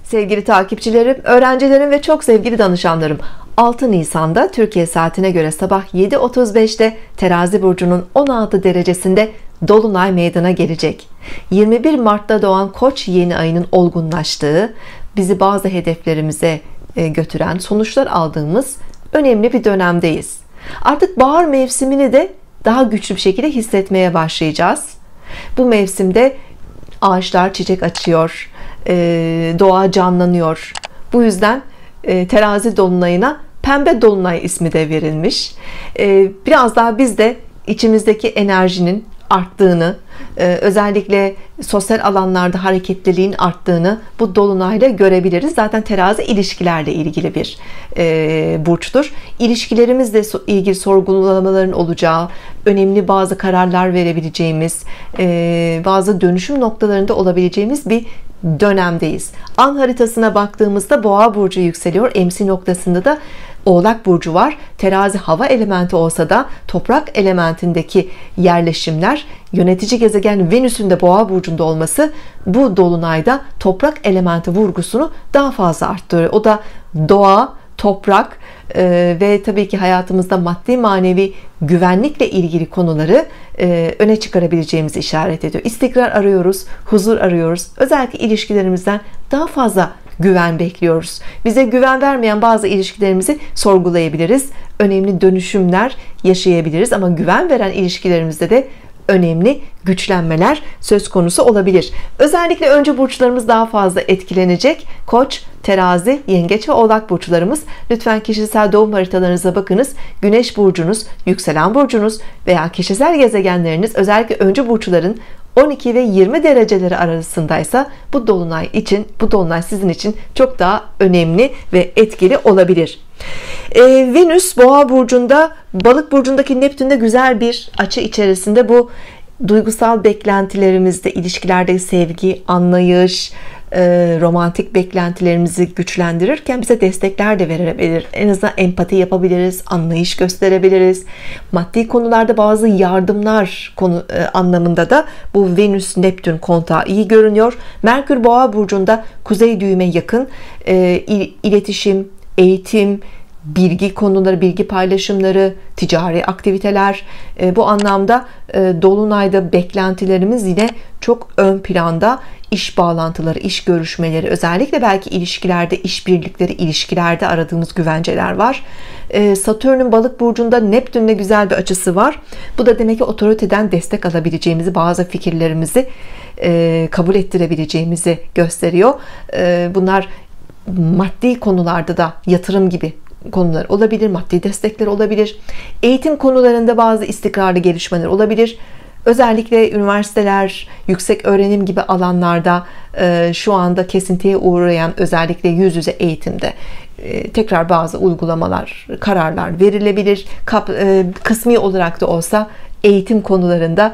Sevgili takipçilerim, öğrencilerim ve çok sevgili danışanlarım, 6 Nisan'da Türkiye saatine göre sabah 7.35'te Terazi burcunun 16 derecesinde dolunay meydana gelecek. 21 Mart'ta doğan Koç yeni ayının olgunlaştığı, bizi bazı hedeflerimize götüren, sonuçlar aldığımız önemli bir dönemdeyiz. Artık bahar mevsimini de daha güçlü bir şekilde hissetmeye başlayacağız. Bu mevsimde ağaçlar çiçek açıyor, doğa canlanıyor. Bu yüzden Terazi dolunayına pembe dolunay ismi de verilmiş. Biraz daha biz de içimizdeki enerjinin arttığını, özellikle sosyal alanlarda hareketliliğin arttığını bu dolunayla görebiliriz. Zaten terazi ilişkilerle ilgili bir burçtur. İlişkilerimizle ilgili sorgulamaların olacağı, önemli bazı kararlar verebileceğimiz, bazı dönüşüm noktalarında olabileceğimiz bir dönemdeyiz. An haritasına baktığımızda Boğa burcu yükseliyor. MC noktasında da Oğlak burcu var. Terazi hava elementi olsa da toprak elementindeki yerleşimler, yönetici gezegen Venüs'ün de Boğa burcunda olması bu dolunayda toprak elementi vurgusunu daha fazla arttırıyor. O da doğa, toprak ve tabii ki hayatımızda maddi manevi güvenlikle ilgili konuları öne çıkarabileceğimizi işaret ediyor. İstikrar arıyoruz, huzur arıyoruz. Özellikle ilişkilerimizden daha fazla güven bekliyoruz. Bize güven vermeyen bazı ilişkilerimizi sorgulayabiliriz. Önemli dönüşümler yaşayabiliriz ama güven veren ilişkilerimizde de önemli güçlenmeler söz konusu olabilir. Özellikle önce burçlarımız daha fazla etkilenecek. Koç, Terazi, Yengeç ve Oğlak burçlarımız. Lütfen kişisel doğum haritalarınıza bakınız. Güneş burcunuz, yükselen burcunuz veya kişisel gezegenleriniz, özellikle önce burçların 12 ve 20 dereceleri arasındaysa bu dolunay sizin için çok daha önemli ve etkili olabilir. Venüs Boğa burcunda, Balık burcundaki Neptün'de güzel bir açı içerisinde. Bu duygusal beklentilerimizde, ilişkilerde sevgi, anlayış, romantik beklentilerimizi güçlendirirken bize destekler de verebilir. En azından empati yapabiliriz, anlayış gösterebiliriz. Maddi konularda bazı yardımlar anlamında da bu Venüs Neptün kontağı iyi görünüyor. Merkür Boğa burcunda kuzey düğüme yakın, iletişim, eğitim, bilgi konuları, bilgi paylaşımları, ticari aktiviteler, bu anlamda dolunayda beklentilerimiz yine çok ön planda. İş bağlantıları, iş görüşmeleri, özellikle belki ilişkilerde, işbirlikleri, ilişkilerde aradığımız güvenceler var. Satürn'ün Balık burcunda Neptün'le güzel bir açısı var. Bu da demek ki otoriteden destek alabileceğimizi, bazı fikirlerimizi kabul ettirebileceğimizi gösteriyor. Bunlar maddi konularda da yatırım gibi konular olabilir, maddi destekler olabilir. Eğitim konularında bazı istikrarlı gelişmeler olabilir. Özellikle üniversiteler, yüksek öğrenim gibi alanlarda şu anda kesintiye uğrayan, özellikle yüz yüze eğitimde tekrar bazı uygulamalar, kararlar verilebilir. Kısmi olarak da olsa eğitim konularında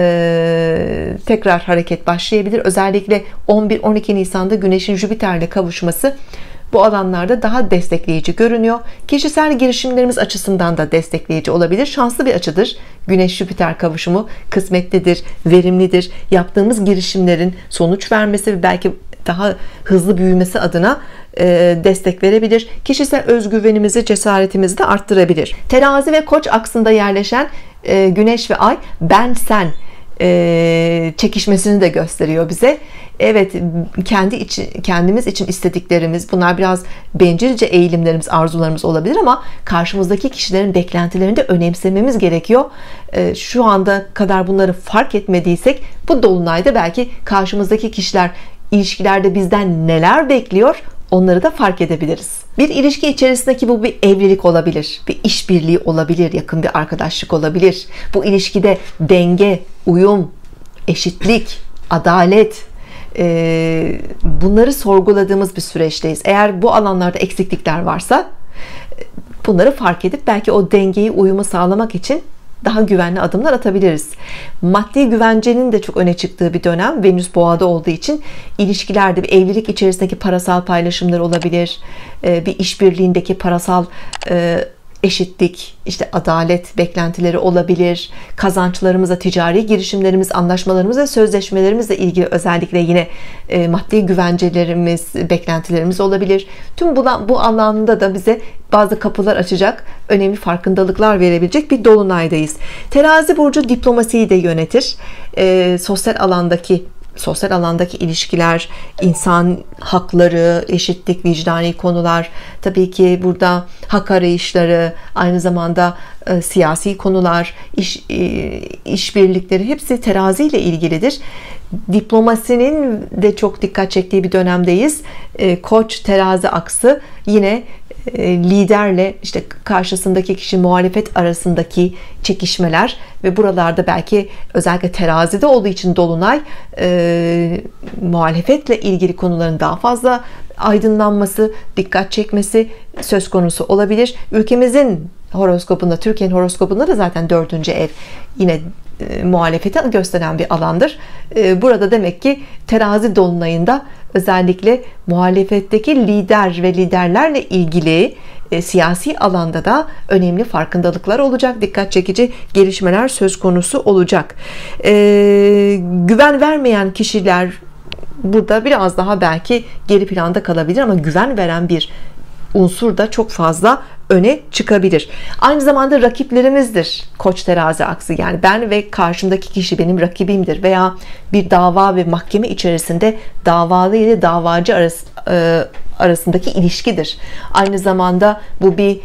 tekrar hareket başlayabilir. Özellikle 11-12 Nisan'da Güneş'in Jüpiter'le kavuşması bu alanlarda daha destekleyici görünüyor. Kişisel girişimlerimiz açısından da destekleyici olabilir. Şanslı bir açıdır. Güneş-Jüpiter kavuşumu kısmetlidir, verimlidir. Yaptığımız girişimlerin sonuç vermesi ve belki daha hızlı büyümesi adına destek verebilir. Kişisel özgüvenimizi, cesaretimizi de arttırabilir. Terazi ve Koç aksında yerleşen Güneş ve Ay ben sen çekişmesini de gösteriyor bize. Evet, kendimiz için istediklerimiz, bunlar biraz bencilce eğilimlerimiz, arzularımız olabilir ama karşımızdaki kişilerin beklentilerini de önemsememiz gerekiyor. Şu anda kadar bunları fark etmediysek bu dolunayda belki karşımızdaki kişiler ilişkilerde bizden neler bekliyor, onları da fark edebiliriz. Bir ilişki içerisindeki bu bir evlilik olabilir, bir işbirliği olabilir, yakın bir arkadaşlık olabilir. Bu ilişkide denge, uyum, eşitlik, adalet, bunları sorguladığımız bir süreçteyiz. Eğer bu alanlarda eksiklikler varsa bunları fark edip belki o dengeyi, uyumu sağlamak için daha güvenli adımlar atabiliriz. Maddi güvencenin de çok öne çıktığı bir dönem. Venüs Boğa'da olduğu için ilişkilerde, bir evlilik içerisindeki parasal paylaşımlar olabilir. Bir işbirliğindeki parasal eşitlik, işte adalet beklentileri olabilir. Kazançlarımızla, ticari girişimlerimiz, anlaşmalarımız ve sözleşmelerimizle ilgili özellikle yine maddi güvencelerimiz, beklentilerimiz olabilir. Tüm bu anlamda da bize bazı kapılar açacak, önemli farkındalıklar verebilecek bir dolunaydayız. Terazi burcu diplomasiyi de yönetir. Sosyal alandaki ilişkiler, insan hakları, eşitlik, vicdani konular, tabii ki burada hak arayışları, aynı zamanda siyasi konular, işbirlikleri hepsi terazi ile ilgilidir. Diplomasinin de çok dikkat çektiği bir dönemdeyiz. Koç terazi aksı yine liderle işte karşısındaki kişi, muhalefet arasındaki çekişmeler ve buralarda belki özellikle terazide olduğu için dolunay muhalefetle ilgili konuların daha fazla aydınlanması, dikkat çekmesi söz konusu olabilir. Ülkemizin horoskopunda, Türkiye'nin horoskopunda da zaten 4. ev yine muhalefeti gösteren bir alandır. Burada demek ki terazi dolunayında özellikle muhalefetteki lider ve liderlerle ilgili siyasi alanda da önemli farkındalıklar olacak. Dikkat çekici gelişmeler söz konusu olacak. Güven vermeyen kişiler burada biraz daha belki geri planda kalabilir ama güven veren bir unsur da çok fazla öne çıkabilir. Aynı zamanda rakiplerimizdir Koç terazi aksı, yani ben ve karşımdaki kişi benim rakibimdir veya bir dava ve mahkeme içerisinde davalı ile davacı arasındaki ilişkidir. Aynı zamanda bu bir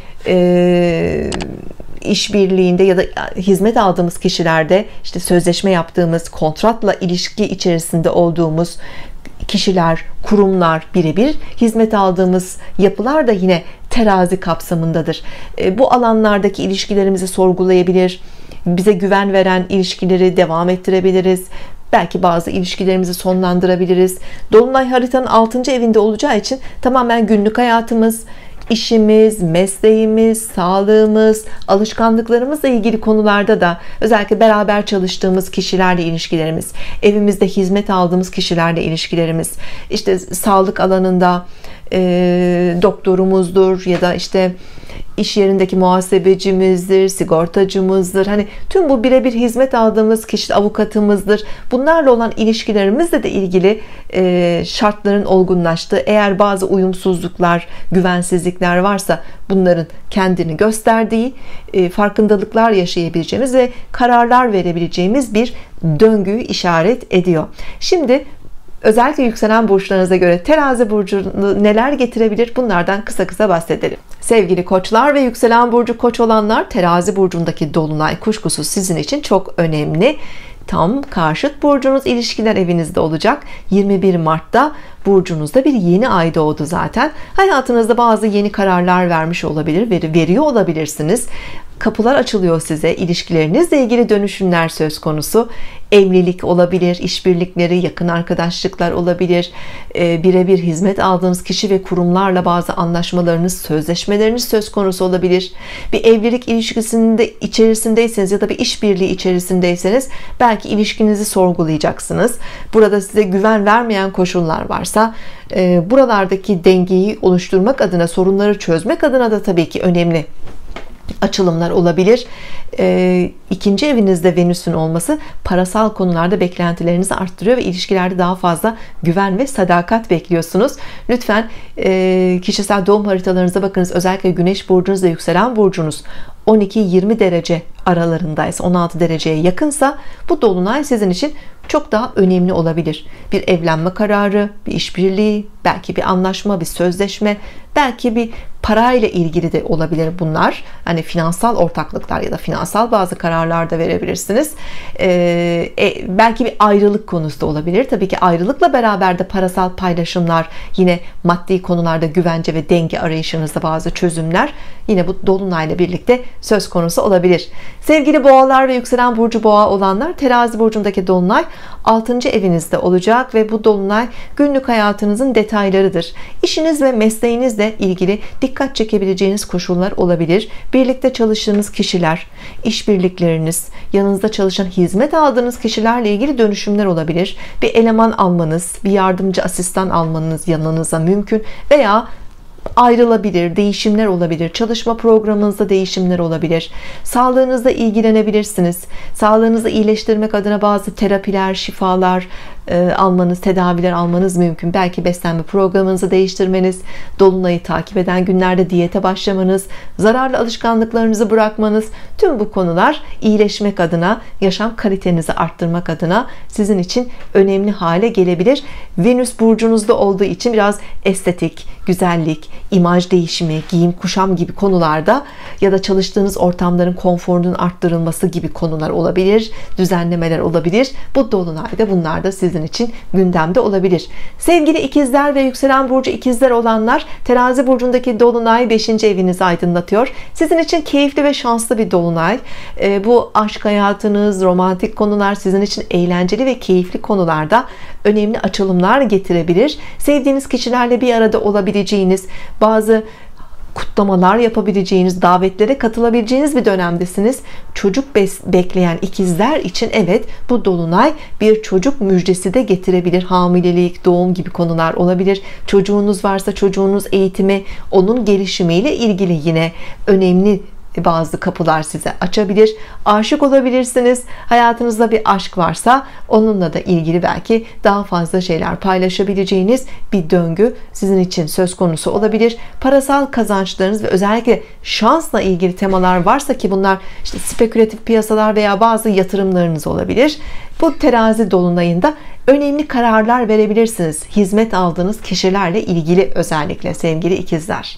işbirliğinde ya da hizmet aldığımız kişilerde, işte sözleşme yaptığımız, kontratla ilişki içerisinde olduğumuz kişiler, kurumlar, birebir hizmet aldığımız yapılar da yine terazi kapsamındadır. Bu alanlardaki ilişkilerimizi sorgulayabilir, bize güven veren ilişkileri devam ettirebiliriz. Belki bazı ilişkilerimizi sonlandırabiliriz. Dolunay haritanın 6. evinde olacağı için tamamen günlük hayatımız, işimiz, mesleğimiz, sağlığımız, alışkanlıklarımızla ilgili konularda da, özellikle beraber çalıştığımız kişilerle ilişkilerimiz, evimizde hizmet aldığımız kişilerle ilişkilerimiz, işte sağlık alanında doktorumuzdur ya da işte iş yerindeki muhasebecimizdir, sigortacımızdır. Hani tüm bu birebir hizmet aldığımız kişi, avukatımızdır. Bunlarla olan ilişkilerimizle de ilgili şartların olgunlaştığı, eğer bazı uyumsuzluklar, güvensizlikler varsa bunların kendini gösterdiği, farkındalıklar yaşayabileceğimiz ve kararlar verebileceğimiz bir döngüyü işaret ediyor. Şimdi özellikle yükselen burçlarınıza göre terazi burcu neler getirebilir? Bunlardan kısa kısa bahsedelim. Sevgili koçlar ve yükselen burcu koç olanlar, terazi burcundaki dolunay kuşkusuz sizin için çok önemli. Tam karşıt burcunuz ilişkiler evinizde olacak. 21 Mart'ta burcunuzda bir yeni ay doğdu zaten. Hayatınızda bazı yeni kararlar vermiş olabilir, veriyor olabilirsiniz. Kapılar açılıyor size, ilişkilerinizle ilgili dönüşümler söz konusu. Evlilik olabilir, işbirlikleri, yakın arkadaşlıklar olabilir. Birebir hizmet aldığınız kişi ve kurumlarla bazı anlaşmalarınız, sözleşmeleriniz söz konusu olabilir. Bir evlilik ilişkisinde içerisindeyseniz ya da bir işbirliği içerisindeyseniz belki ilişkinizi sorgulayacaksınız. Burada size güven vermeyen koşullar varsa buralardaki dengeyi oluşturmak adına, sorunları çözmek adına da tabii ki önemli açılımlar olabilir. İkinci evinizde Venüs'ün olması parasal konularda beklentilerinizi arttırıyor ve ilişkilerde daha fazla güven ve sadakat bekliyorsunuz. Lütfen kişisel doğum haritalarınıza bakınız. Özellikle Güneş burcunuz ve yükselen burcunuz 12-20 derece aralarındaysa, 16 dereceye yakınsa bu dolunay sizin için çok daha önemli olabilir. Bir evlenme kararı, bir işbirliği, belki bir anlaşma, bir sözleşme, belki bir parayla ilgili de olabilir bunlar. Hani finansal ortaklıklar ya da finansal bazı kararlar da verebilirsiniz. Belki bir ayrılık konusu da olabilir. Tabii ki ayrılıkla beraber de parasal paylaşımlar, yine maddi konularda güvence ve denge arayışınızda bazı çözümler yine bu dolunayla birlikte söz konusu olabilir. Sevgili boğalar ve yükselen burcu boğa olanlar, terazi burcundaki dolunay 6. evinizde olacak ve bu dolunay günlük hayatınızın detaylarıdır. İşiniz ve mesleğinizle ilgili dikkat çekebileceğiniz koşullar olabilir. Birlikte çalıştığınız kişiler, işbirlikleriniz, yanınızda çalışan, hizmet aldığınız kişilerle ilgili dönüşümler olabilir. Bir eleman almanız, bir yardımcı asistan almanız yanınıza mümkün veya ayrılabilir, değişimler olabilir, çalışma programınızda değişimler olabilir, sağlığınızla ilgilenebilirsiniz, sağlığınızı iyileştirmek adına bazı terapiler, şifalar almanız, tedaviler almanız mümkün. Belki beslenme programınızı değiştirmeniz, dolunayı takip eden günlerde diyete başlamanız, zararlı alışkanlıklarınızı bırakmanız, tüm bu konular iyileşmek adına, yaşam kalitenizi arttırmak adına sizin için önemli hale gelebilir. Venüs burcunuzda olduğu için biraz estetik, güzellik, imaj değişimi, giyim kuşam gibi konularda ya da çalıştığınız ortamların konforunun arttırılması gibi konular olabilir, düzenlemeler olabilir. Bu dolunayda bunlar da sizin için gündemde olabilir. Sevgili ikizler ve yükselen burcu ikizler olanlar, terazi burcundaki dolunay 5. evinizi aydınlatıyor. Sizin için keyifli ve şanslı bir dolunay. Bu aşk hayatınız, romantik konular, sizin için eğlenceli ve keyifli konularda önemli açılımlar getirebilir. Sevdiğiniz kişilerle bir arada olabileceğiniz, bazı kutlamalar yapabileceğiniz, davetlere katılabileceğiniz bir dönemdesiniz. Çocuk bekleyen ikizler için evet, bu dolunay bir çocuk müjdesi de getirebilir. Hamilelik, doğum gibi konular olabilir. Çocuğunuz varsa çocuğunuz eğitimi, onun gelişimiyle ilgili yine önemli bazı kapılar size açabilir. Aşık olabilirsiniz. Hayatınızda bir aşk varsa onunla da ilgili belki daha fazla şeyler paylaşabileceğiniz bir döngü sizin için söz konusu olabilir. Parasal kazançlarınız ve özellikle şansla ilgili temalar varsa, ki bunlar işte spekülatif piyasalar veya bazı yatırımlarınız olabilir. Bu terazi dolunayında önemli kararlar verebilirsiniz. Hizmet aldığınız kişilerle ilgili özellikle sevgili ikizler.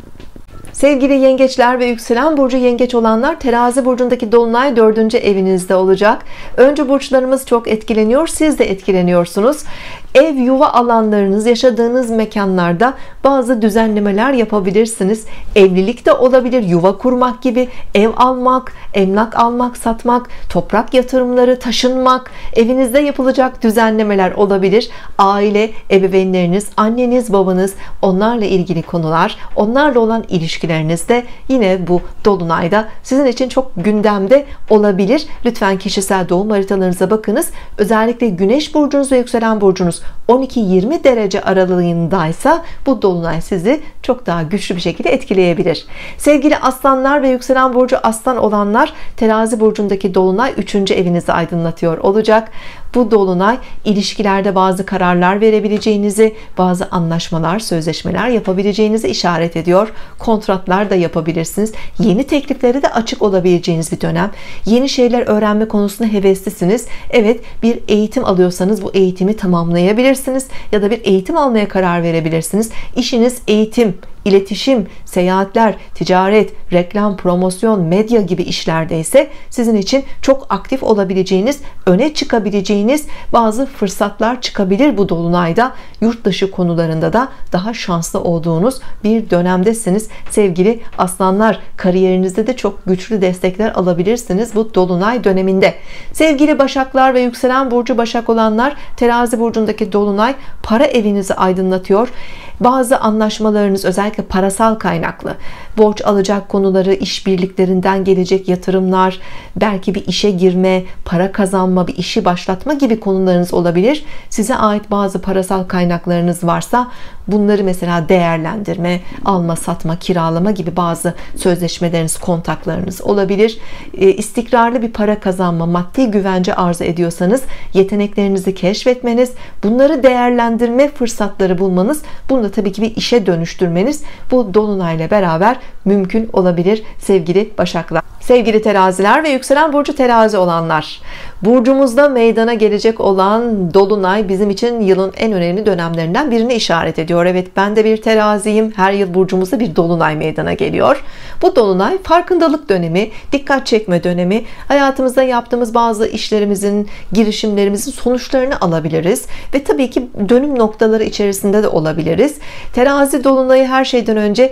Sevgili yengeçler ve yükselen burcu yengeç olanlar, terazi burcundaki dolunay 4. evinizde olacak. Önce burçlarımız çok etkileniyor, siz de etkileniyorsunuz. Ev, yuva alanlarınız, yaşadığınız mekanlarda bazı düzenlemeler yapabilirsiniz. Evlilik de olabilir, yuva kurmak gibi, ev almak, emlak almak, satmak, toprak yatırımları, taşınmak, evinizde yapılacak düzenlemeler olabilir. Aile, ebeveynleriniz, anneniz, babanız, onlarla ilgili konular, onlarla olan ilişkilerinizde yine bu dolunayda sizin için çok gündemde olabilir. Lütfen kişisel doğum haritalarınıza bakınız. Özellikle güneş burcunuz ve yükselen burcunuz 12-20 derece aralığındaysa bu dolunay sizi çok daha güçlü bir şekilde etkileyebilir. Sevgili aslanlar ve yükselen burcu aslan olanlar, terazi burcundaki dolunay 3. evinizi aydınlatıyor olacak. Bu dolunay ilişkilerde bazı kararlar verebileceğinizi, bazı anlaşmalar, sözleşmeler yapabileceğinizi işaret ediyor. Kontratlar da yapabilirsiniz. Yeni tekliflere de açık olabileceğiniz bir dönem. Yeni şeyler öğrenme konusunda heveslisiniz. Evet, bir eğitim alıyorsanız bu eğitimi tamamlayabilirsiniz ya da bir eğitim almaya karar verebilirsiniz. İşiniz eğitim, iletişim, seyahatler, ticaret, reklam, promosyon, medya gibi işlerde ise sizin için çok aktif olabileceğiniz, öne çıkabileceğiniz bazı fırsatlar çıkabilir bu dolunayda. Yurt dışı konularında da daha şanslı olduğunuz bir dönemdesiniz. Sevgili aslanlar, kariyerinizde de çok güçlü destekler alabilirsiniz bu dolunay döneminde. Sevgili başaklar ve yükselen burcu başak olanlar, terazi burcundaki dolunay para evinizi aydınlatıyor. Bazı anlaşmalarınız, özellikle parasal kaynaklı, borç alacak konuları, işbirliklerinden gelecek yatırımlar, belki bir işe girme, para kazanma, bir işi başlatma gibi konularınız olabilir. Size ait bazı parasal kaynaklarınız varsa bunları mesela değerlendirme, alma, satma, kiralama gibi bazı sözleşmeleriniz, kontaklarınız olabilir. İstikrarlı bir para kazanma, maddi güvence arzu ediyorsanız yeteneklerinizi keşfetmeniz, bunları değerlendirme fırsatları bulmanız, bunu da tabii ki bir işe dönüştürmeniz bu dolunayla beraber mümkün olabilir sevgili başaklar. Sevgili teraziler ve yükselen burcu terazi olanlar, burcumuzda meydana gelecek olan dolunay bizim için yılın en önemli dönemlerinden birini işaret ediyor. Evet, ben de bir teraziyim. Her yıl burcumuzda bir dolunay meydana geliyor. Bu dolunay farkındalık dönemi, dikkat çekme dönemi. Hayatımızda yaptığımız bazı işlerimizin, girişimlerimizin sonuçlarını alabiliriz ve tabii ki dönüm noktaları içerisinde de olabiliriz. Terazi dolunayı her şeyden önce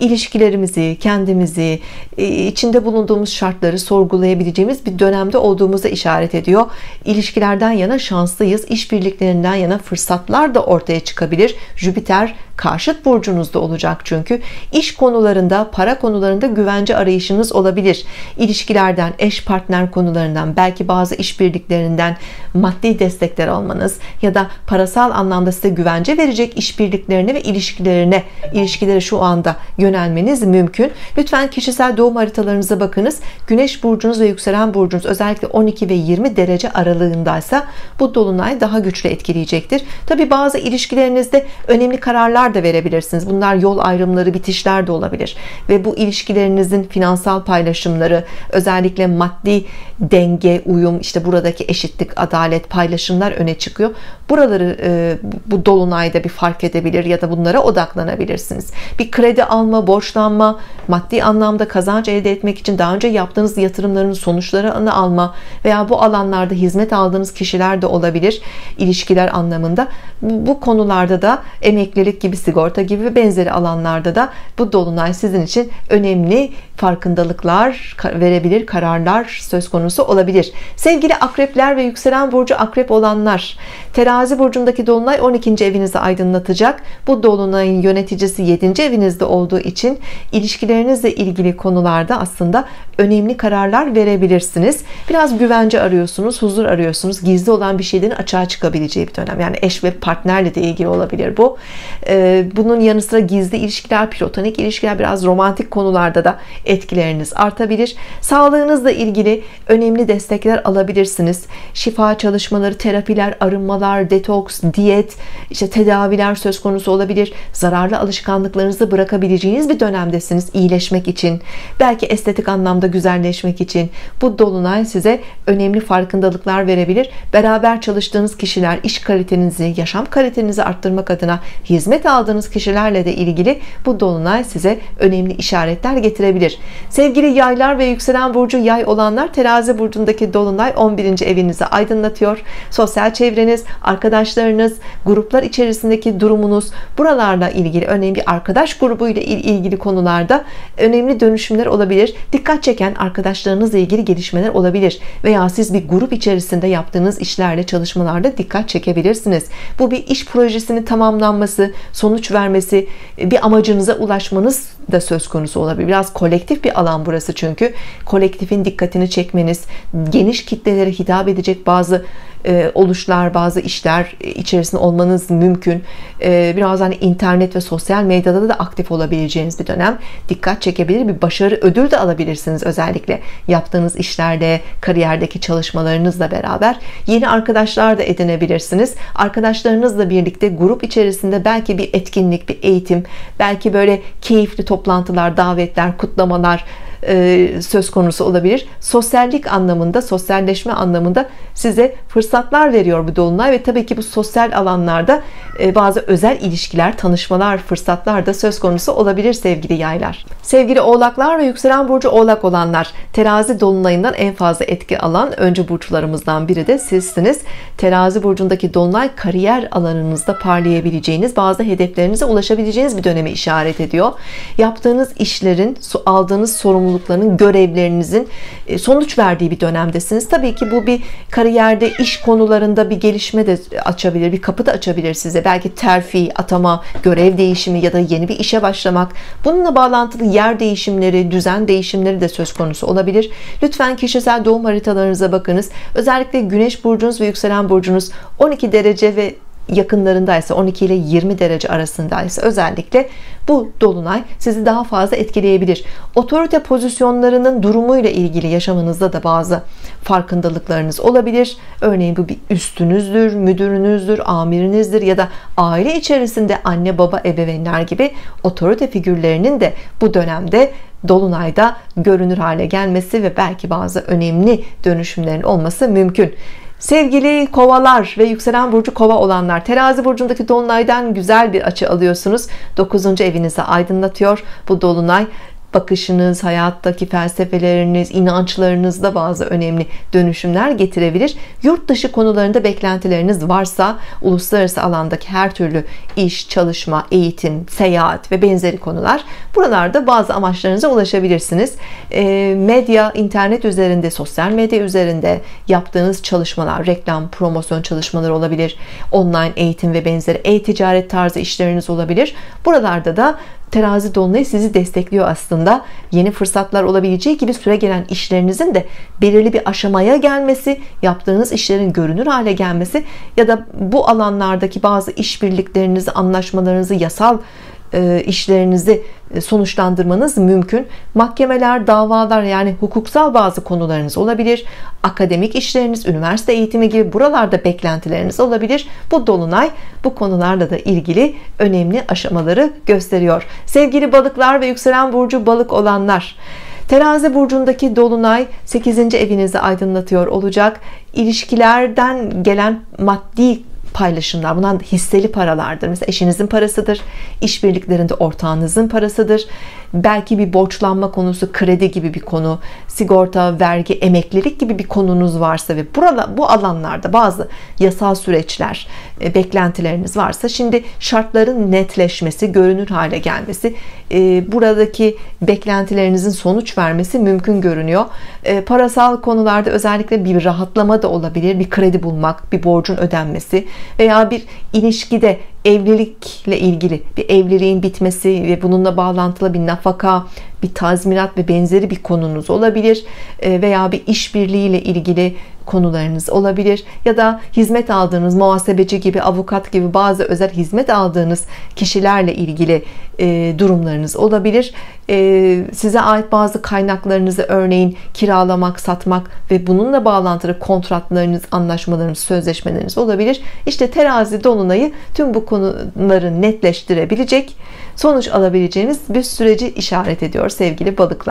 ilişkilerimizi, kendimizi, içinde bulunduğumuz şartları sorgulayabileceğimiz bir dönemde olduğumuza işaret ediyor. İlişkilerden yana şanslıyız. İşbirliklerinden yana fırsatlar da ortaya çıkabilir. Jüpiter karşıt burcunuzda olacak çünkü. İş konularında, para konularında güvence arayışınız olabilir. İlişkilerden, eş partner konularından, belki bazı işbirliklerinden maddi destekler almanız ya da parasal anlamda size güvence verecek işbirliklerine ve ilişkilere şu anda yönelmeniz mümkün. Lütfen kişisel doğum haritalarınıza bakınız. Güneş burcunuz ve yükselen burcunuz özellikle 12 ve 20 derece aralığındaysa bu dolunay daha güçlü etkileyecektir. Tabi bazı ilişkilerinizde önemli kararlar da verebilirsiniz. Bunlar yol ayrımları, bitişler de olabilir. Ve bu ilişkilerinizin finansal paylaşımları, özellikle maddi denge, uyum, işte buradaki eşitlik, adalet, paylaşımlar öne çıkıyor. Buraları bu dolunayda bir fark edebilir ya da bunlara odaklanabilirsiniz. Bir kredi alma, borçlanma, maddi anlamda kazanç elde etmek için daha önce yaptığınız yatırımların sonuçlarını alma veya bu alanlarda hizmet aldığınız kişiler de olabilir ilişkiler anlamında. Bu konularda da emeklilik gibi, sigorta gibi ve benzeri alanlarda da bu dolunay sizin için önemli farkındalıklar verebilir, kararlar söz konusu olabilir. Sevgili akrepler ve yükselen burcu akrep olanlar, terazi burcundaki dolunay 12. evinizi aydınlatacak. Bu dolunayın yöneticisi 7. evinizde olduğu için ilişkilerinizle ilgili konularda aslında önemli kararlar verebilirsiniz. Biraz güvence arıyorsunuz, huzur arıyorsunuz. Gizli olan bir şeylerin açığa çıkabileceği bir dönem. Yani eş ve partnerle de ilgili olabilir bu. Bunun yanı sıra gizli ilişkiler, platonik ilişkiler, biraz romantik konularda da etkileriniz artabilir. Sağlığınızla ilgili önemli destekler alabilirsiniz. Şifa çalışmaları, terapiler, arınmalar, detoks, diyet, işte tedaviler söz konusu olabilir. Zararlı alışkanlıklarınızı bırakabileceğiniz bir dönemdesiniz iyileşmek için. Belki estetik anlamda güzelleşmek için. Bu dolunay size önemli farkındalıklar verebilir. Beraber çalıştığınız kişiler, iş kalitenizi, yaşam kalitenizi arttırmak adına hizmet aldığınız kişilerle de ilgili bu dolunay size önemli işaretler getirebilir. Sevgili yaylar ve yükselen burcu yay olanlar, terazi burcundaki dolunay 11. evinizi aydınlatıyor. Sosyal çevreniz, arkadaşlarınız, gruplar içerisindeki durumunuz, buralarla ilgili önemli bir arkadaş grubuyla ilgili konularda önemli dönüşümler olabilir. Dikkat çeken arkadaşlarınızla ilgili gelişmeler olabilir veya siz bir grup içerisinde yaptığınız işlerle, çalışmalarda dikkat çekebilirsiniz. Bu bir iş projesinin tamamlanması, sonuç vermesi, bir amacınıza ulaşmanız da söz konusu olabilir. Biraz kolektif bir alan burası çünkü. Kolektifin dikkatini çekmeniz, geniş kitlelere hitap edecek bazı oluşlar, bazı işler içerisinde olmanız mümkün. Biraz hani internet ve sosyal medyada da aktif olabileceğiniz bir dönem. Dikkat çekebilir, bir başarı ödül de alabilirsiniz özellikle yaptığınız işlerde, kariyerdeki çalışmalarınızla beraber. Yeni arkadaşlar da edinebilirsiniz. Arkadaşlarınızla birlikte grup içerisinde belki bir etkinlik, bir eğitim, belki böyle keyifli toplantılar, davetler, kutlamalar söz konusu olabilir. Sosyallik anlamında, sosyalleşme anlamında size fırsatlar veriyor bu dolunay ve tabii ki bu sosyal alanlarda bazı özel ilişkiler, tanışmalar, fırsatlar da söz konusu olabilir sevgili yaylar. Sevgili oğlaklar ve yükselen burcu oğlak olanlar, terazi dolunayından en fazla etki alan öncü burçlarımızdan biri de sizsiniz. Terazi burcundaki dolunay kariyer alanınızda parlayabileceğiniz, bazı hedeflerinize ulaşabileceğiniz bir dönemi işaret ediyor. Yaptığınız işlerin, aldığınız sorumlulukların, görevlerinizin sonuç verdiği bir dönemdesiniz. Tabii ki bu bir kariyerde, iş konularında bir gelişme de açabilir, bir kapı da açabilir size. Belki terfi, atama, görev değişimi ya da yeni bir işe başlamak. Bununla bağlantılı yer değişimleri, düzen değişimleri de söz konusu olabilir. Lütfen kişisel doğum haritalarınıza bakınız. Özellikle Güneş burcunuz ve yükselen burcunuz 12 derece ve yakınlarındaysa, 12 ile 20 derece arasındaysa özellikle bu dolunay sizi daha fazla etkileyebilir. Otorite pozisyonlarının durumuyla ilgili yaşamınızda da bazı farkındalıklarınız olabilir. Örneğin bu bir üstünüzdür, müdürünüzdür, amirinizdir ya da aile içerisinde anne, baba, ebeveynler gibi otorite figürlerinin de bu dönemde dolunayda görünür hale gelmesi ve belki bazı önemli dönüşümlerin olması mümkün. Sevgili kovalar ve yükselen burcu kova olanlar, terazi burcundaki dolunaydan güzel bir açı alıyorsunuz. 9. evinizi aydınlatıyor. Bu dolunay bakışınız, hayattaki felsefeleriniz, inançlarınızda bazı önemli dönüşümler getirebilir. Yurt dışı konularında beklentileriniz varsa, uluslararası alandaki her türlü iş, çalışma, eğitim, seyahat ve benzeri konular, buralarda bazı amaçlarınıza ulaşabilirsiniz. Medya, internet üzerinde, sosyal medya üzerinde yaptığınız çalışmalar, reklam, promosyon çalışmaları olabilir. Online eğitim ve benzeri e-ticaret tarzı işleriniz olabilir. Buralarda da Terazi dolunayı sizi destekliyor aslında. Yeni fırsatlar olabileceği gibi süre gelen işlerinizin de belirli bir aşamaya gelmesi, yaptığınız işlerin görünür hale gelmesi ya da bu alanlardaki bazı işbirliklerinizi, anlaşmalarınızı, yasal işlerinizi sonuçlandırmanız mümkün. Mahkemeler, davalar, yani hukuksal bazı konularınız olabilir. Akademik işleriniz, üniversite eğitimi gibi buralarda beklentileriniz olabilir. Bu dolunay bu konularla da ilgili önemli aşamaları gösteriyor. Sevgili balıklar ve yükselen burcu balık olanlar, Terazi burcundaki dolunay 8. evinizi aydınlatıyor olacak. İlişkilerden gelen maddi paylaşımlar, bunlar hisseli paralardır. Mesela eşinizin parasıdır, işbirliklerinde ortağınızın parasıdır, belki bir borçlanma konusu, kredi gibi bir konu, sigorta, vergi, emeklilik gibi bir konunuz varsa ve bu alanlarda bazı yasal süreçler, beklentileriniz varsa, şimdi şartların netleşmesi, görünür hale gelmesi, buradaki beklentilerinizin sonuç vermesi mümkün görünüyor. Parasal konularda özellikle bir rahatlama da olabilir, bir kredi bulmak, bir borcun ödenmesi veya bir ilişkide, evlilikle ilgili bir evliliğin bitmesi ve bununla bağlantılı bir nafaka, bir tazminat ve benzeri bir konunuz olabilir veya bir işbirliğiyle ilgili konularınız olabilir ya da hizmet aldığınız muhasebeci gibi, avukat gibi bazı özel hizmet aldığınız kişilerle ilgili durumlarınız olabilir. Size ait bazı kaynaklarınızı örneğin kiralamak, satmak ve bununla bağlantılı kontratlarınız, anlaşmalarınız, sözleşmeleriniz olabilir. İşte Terazi dolunayı tüm bu konuları netleştirebilecek, sonuç alabileceğiniz bir süreci işaret ediyor sevgili balıklar.